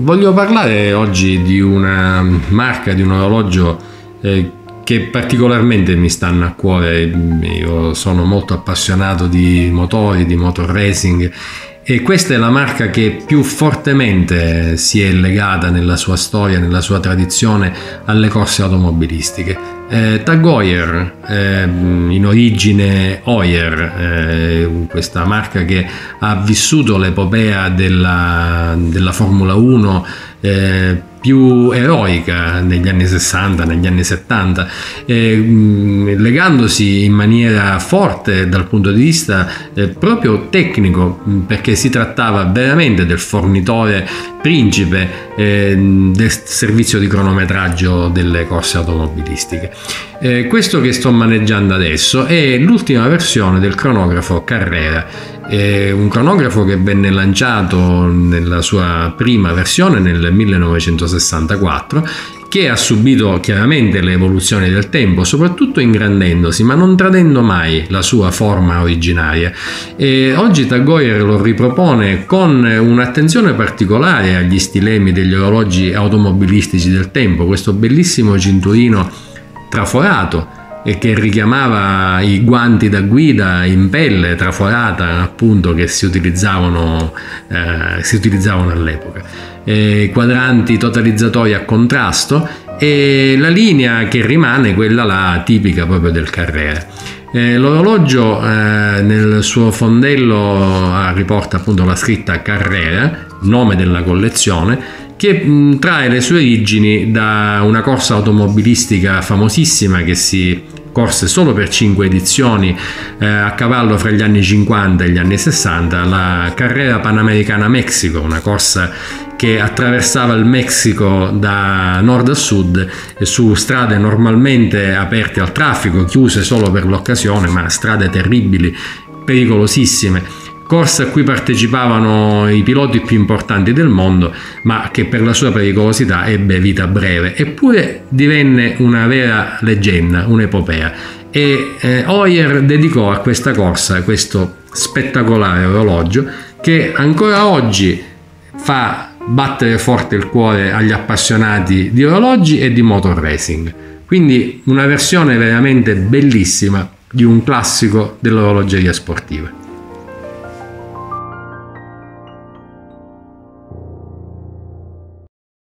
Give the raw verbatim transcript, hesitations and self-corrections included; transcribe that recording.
voglio parlare oggi di una marca, di un orologio eh, che particolarmente mi stanno a cuore. Io sono molto appassionato di motori, di motor racing, e questa è la marca che più fortemente si è legata nella sua storia, nella sua tradizione alle corse automobilistiche. Eh, Tag Heuer, eh, in origine Heuer, eh, questa marca che ha vissuto l'epopea della, della Formula uno eh, più eroica negli anni sessanta, negli anni settanta, eh, legandosi in maniera forte dal punto di vista eh, proprio tecnico, perché si trattava veramente del fornitore principe eh, del servizio di cronometraggio delle corse automobilistiche. Eh, questo che sto maneggiando adesso è l'ultima versione del cronografo Carrera. È un cronografo che venne lanciato nella sua prima versione nel millenovecentosessantaquattro, che ha subito chiaramente le evoluzioni del tempo, soprattutto ingrandendosi, ma non tradendo mai la sua forma originaria. E oggi Tag Heuer lo ripropone con un'attenzione particolare agli stilemi degli orologi automobilistici del tempo, questo bellissimo cinturino traforato e che richiamava i guanti da guida in pelle traforata, appunto, che si utilizzavano, eh, si utilizzavano all'epoca. Eh, quadranti totalizzatori a contrasto e la linea che rimane quella là tipica proprio del Carrera. Eh, l'orologio eh, nel suo fondello riporta appunto la scritta Carrera, nome della collezione, che mh, trae le sue origini da una corsa automobilistica famosissima che si corse solo per cinque edizioni eh, a cavallo fra gli anni cinquanta e gli anni sessanta, la Carrera Panamericana Mexico, una corsa che attraversava il Messico da nord a sud su strade normalmente aperte al traffico, chiuse solo per l'occasione, ma strade terribili, pericolosissime. Corsa a cui partecipavano i piloti più importanti del mondo, ma che per la sua pericolosità ebbe vita breve, eppure divenne una vera leggenda, un'epopea. E eh, Heuer dedicò a questa corsa questo spettacolare orologio che ancora oggi fa battere forte il cuore agli appassionati di orologi e di motor racing. Quindi una versione veramente bellissima di un classico dell'orologeria sportiva.